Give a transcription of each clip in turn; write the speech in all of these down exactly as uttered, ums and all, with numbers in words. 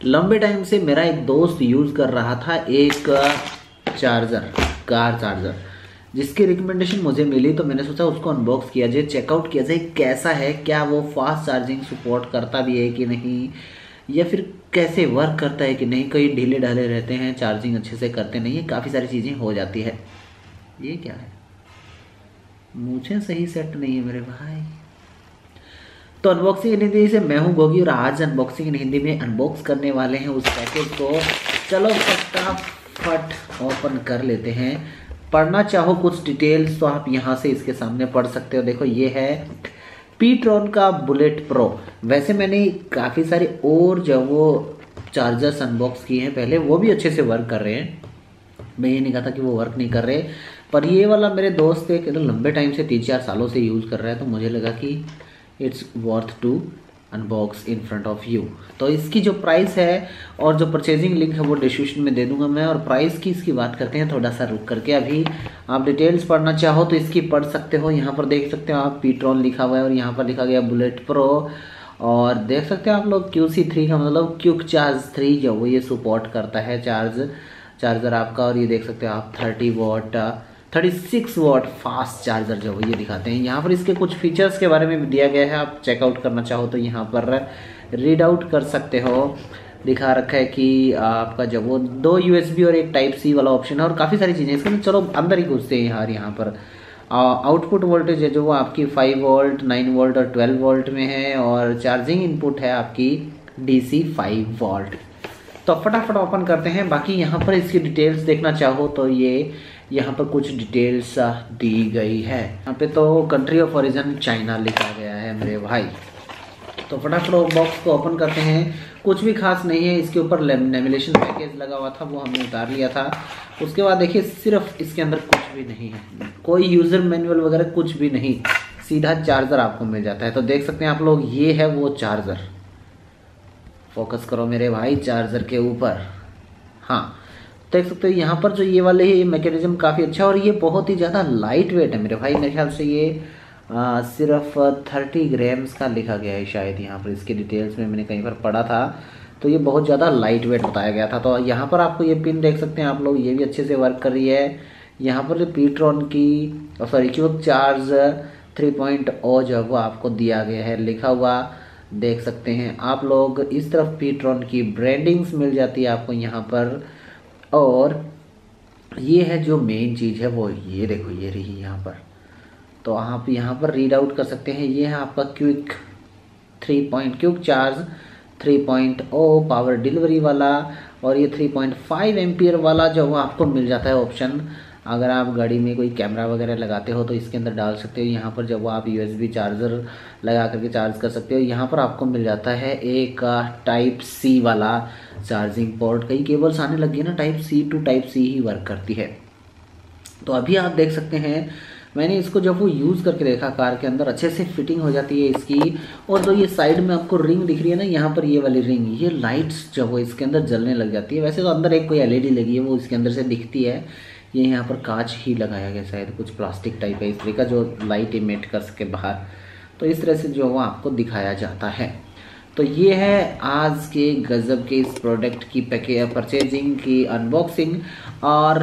लंबे टाइम से मेरा एक दोस्त यूज़ कर रहा था एक चार्जर, कार चार्जर, जिसकी रिकमेंडेशन मुझे मिली तो मैंने सोचा उसको अनबॉक्स किया जाए, चेकआउट किया जाए कैसा है, क्या वो फास्ट चार्जिंग सपोर्ट करता भी है कि नहीं, या फिर कैसे वर्क करता है कि नहीं, कई ढीले ढाले रहते हैं, चार्जिंग अच्छे से करते नहीं है, काफ़ी सारी चीज़ें हो जाती है। ये क्या है, मुझे सही सेट नहीं है मेरे भाई। तो अनबॉक्सिंग इन हिंदी से मैं हूं गोगी और आज अनबॉक्सिंग इन हिंदी में अनबॉक्स करने वाले हैं उस पैकेज को। चलो फटाफट ओपन कर लेते हैं। पढ़ना चाहो कुछ डिटेल्स तो आप यहां से इसके सामने पढ़ सकते हो। देखो ये है पीट्रॉन का बुलेट प्रो। वैसे मैंने काफ़ी सारे और जो वो चार्जर्स अनबॉक्स किए हैं पहले, वो भी अच्छे से वर्क कर रहे हैं। मैं ये नहीं कहता कि वो वर्क नहीं कर रहे, पर ये वाला मेरे दोस्त एक लंबे टाइम से तीन चार सालों से यूज़ कर रहा है, तो मुझे लगा कि it's worth to unbox in front of you. तो इसकी जो प्राइस है और जो परचेजिंग लिंक है वो डिस्क्रिप्शन में दे दूंगा मैं। और प्राइस की इसकी बात करते हैं थोड़ा सा रुक करके। अभी आप डिटेल्स पढ़ना चाहो तो इसकी पढ़ सकते हो। यहाँ पर देख सकते हो आप पीट्रॉन लिखा हुआ है और यहाँ पर लिखा गया बुलेट प्रो। और देख सकते हो आप लोग क्यू सी थ्री का मतलब क्विक चार्ज थ्री जो वो ये सपोर्ट करता है चार्ज चार्जर आपका। और ये देख सकते हो आप thirty watt thirty six watt fast charger जो ये दिखाते हैं। यहाँ पर इसके कुछ फीचर्स के बारे में भी दिया गया है, आप चेकआउट करना चाहो तो यहाँ पर रीड आउट कर सकते हो। दिखा रखा है कि आपका जो वो दो यूएसबी और एक टाइप सी वाला ऑप्शन है और काफ़ी सारी चीज़ें इसके अंदर। चलो अंदर ही घुसते हैं यार। यहाँ पर आउटपुट वोल्टेज है जो वो आपकी फाइव वोल्ट नाइन वोल्ट और ट्वेल्व वोल्ट में है। और चार्जिंग इनपुट है आपकी डी सी फाइव वोल्ट। तो फटाफट ओपन करते हैं। बाकी यहाँ पर इसकी डिटेल्स देखना चाहो तो ये यहाँ पर कुछ डिटेल्स दी गई है। यहाँ पे तो कंट्री ऑफ ओरिजिन चाइना लिखा गया है मेरे भाई। तो फटाफट बॉक्स को ओपन करते हैं। कुछ भी खास नहीं है, इसके ऊपर लेमिनेशन पैकेज लगा हुआ था वो हमने उतार लिया था। उसके बाद देखिए सिर्फ इसके अंदर कुछ भी नहीं है, कोई यूज़र मैनुअल वगैरह कुछ भी नहीं, सीधा चार्जर आपको मिल जाता है। तो देख सकते हैं आप लोग ये है वो चार्जर। फोकस करो मेरे भाई चार्जर के ऊपर। हाँ देख सकते हो यहाँ पर जो ये वाले है ये मैकेनिज्म काफ़ी अच्छा है और ये बहुत ही ज़्यादा लाइट वेट है मेरे भाई। मेरे ख्याल से ये आ, सिर्फ थर्टी ग्राम्स का लिखा गया है शायद। यहाँ पर इसके डिटेल्स में मैंने कहीं पर पढ़ा था तो ये बहुत ज़्यादा लाइट वेट बताया गया था। तो यहाँ पर आपको ये पिन देख सकते हैं आप लोग, ये भी अच्छे से वर्क कर रही है। यहाँ पर जो पीट्रॉन की sorry quick charge three point O जो वो आपको दिया गया है लिखा हुआ देख सकते हैं आप लोग। इस तरफ पीट्रॉन की ब्रांडिंग्स मिल जाती है आपको यहाँ पर। और ये है जो मेन चीज़ है वो ये देखो ये रही यहाँ पर। तो आप यहाँ पर रीड आउट कर सकते हैं। ये है आपका quick three point quick charge three point O power delivery वाला। और ये थ्री पॉइंट फाइव एम्पियर वाला जो वो आपको मिल जाता है ऑप्शन। अगर आप गाड़ी में कोई कैमरा वगैरह लगाते हो तो इसके अंदर डाल सकते हो। यहाँ पर जब वो आप यूएसबी चार्जर लगा करके चार्ज कर सकते हो। यहाँ पर आपको मिल जाता है एक टाइप सी वाला चार्जिंग पोर्ट। कई केबल्स आने लग गए ना, type C to type C ही वर्क करती है। तो अभी आप देख सकते हैं मैंने इसको जब वो यूज़ करके देखा कार के अंदर अच्छे से फिटिंग हो जाती है इसकी। और जो ये साइड में आपको रिंग दिख रही है ना, यहाँ पर ये वाली रिंग, ये लाइट्स जब वो इसके अंदर जलने लग जाती है। वैसे तो अंदर एक कोई एलईडी लगी है वो इसके अंदर से दिखती है। ये यहाँ पर कांच ही लगाया गया, शायद कुछ प्लास्टिक टाइप है इस तरह का जो लाइट इमिट कर सके बाहर। तो इस तरह से जो वो आपको दिखाया जाता है। तो ये है आज के गज़ब के इस प्रोडक्ट की पैके परचेजिंग की अनबॉक्सिंग। और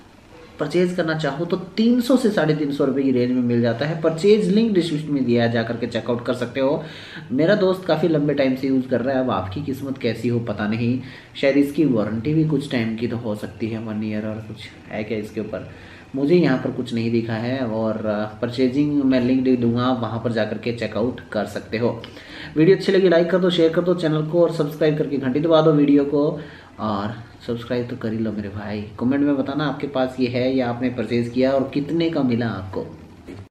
परचेज करना चाहो तो तीन सौ से साढ़े तीन सौ रुपये की रेंज में मिल जाता है। परचेज लिंक डिस्क्रिप्शन में दिया है, जा करके चेकआउट कर सकते हो। मेरा दोस्त काफ़ी लंबे टाइम से यूज़ कर रहा है, अब आपकी किस्मत कैसी हो पता नहीं। शायद इसकी वारंटी भी कुछ टाइम की तो हो सकती है, वन ईयर और कुछ है क्या इसके ऊपर, मुझे यहाँ पर कुछ नहीं दिखा है। और परचेजिंग मैं लिंक दे दूँगा, वहाँ पर जा करके चेकआउट कर सकते हो। वीडियो अच्छी लगी लाइक कर दो, शेयर कर दो चैनल को और सब्सक्राइब करके घंटी दबा दो वीडियो को। और सब्सक्राइब तो कर ही लो मेरे भाई। कमेंट में बताना आपके पास ये है या आपने परचेज़ किया और कितने का मिला आपको।